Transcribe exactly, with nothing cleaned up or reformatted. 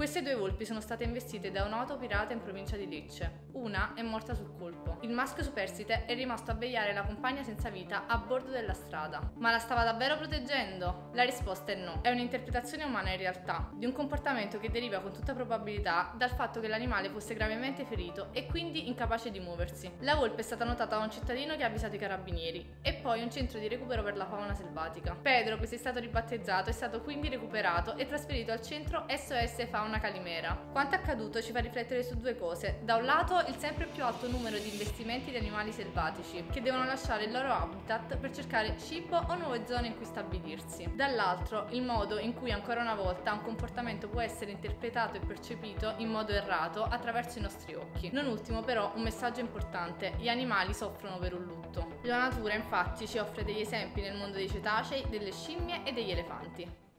Queste due volpi sono state investite da un auto pirata in provincia di Lecce. Una è morta sul colpo. Il maschio superstite è rimasto a vegliare la compagna senza vita a bordo della strada. Ma la stava davvero proteggendo? La risposta è no. È un'interpretazione umana in realtà, di un comportamento che deriva con tutta probabilità dal fatto che l'animale fosse gravemente ferito e quindi incapace di muoversi. La volpe è stata notata da un cittadino che ha avvisato i carabinieri e poi un centro di recupero per la fauna selvatica. Pedro, che si è stato ribattezzato, è stato quindi recuperato e trasferito al centro S O S Fauna Calimera. Quanto accaduto ci fa riflettere su due cose. Da un lato il sempre più alto numero di investimenti di animali selvatici che devono lasciare il loro habitat per cercare cibo o nuove zone in cui stabilirsi. Dall'altro il modo in cui ancora una volta un comportamento può essere interpretato e percepito in modo errato attraverso i nostri occhi. Non ultimo però un messaggio importante: gli animali soffrono per un lutto. La natura infatti ci offre degli esempi nel mondo dei cetacei, delle scimmie e degli elefanti.